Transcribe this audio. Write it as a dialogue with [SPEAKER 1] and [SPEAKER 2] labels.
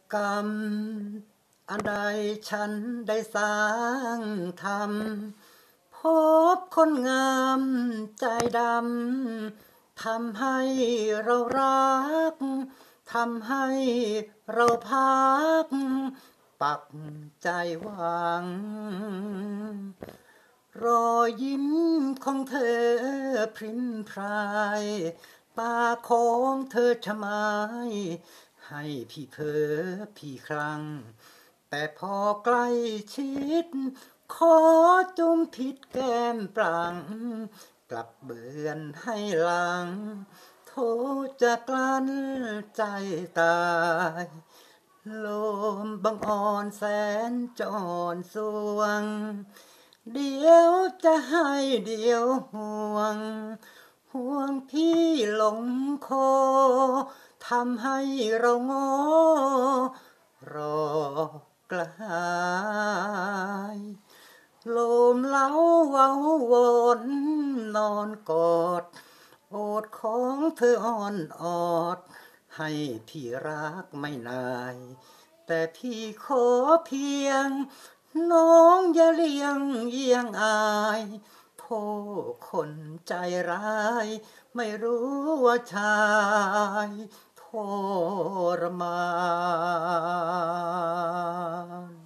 [SPEAKER 1] กรรมอันใดฉันได้สร้างทำพบคนงามใจดำทำให้เรารักทำให้เราพักปักใจหวังรอยยิ้มของเธอพริ้มพรายตาของเธอชะมายให้พี่เพ้อพี่ครั้งแต่พอใกล้ชิดขอจุมพิษแก้มปรังกลับเบือนให้หลังโทษจะกลั้นใจตายลมบังอ่อนแสนจรสวงเดี๋ยวจะให้เดี๋ยวห่วงพี่หลงคอทำให้เรางอรอกระหายลมเล้าเว้าวนนอนกอดโอดของเธออ่อนออดให้พี่รักไม่นายแต่พี่ขอเพียงน้องอย่าเลี้ยงเยี่ยงอายโทษคนใจร้ายไม่รู้ว่าชายทรมาน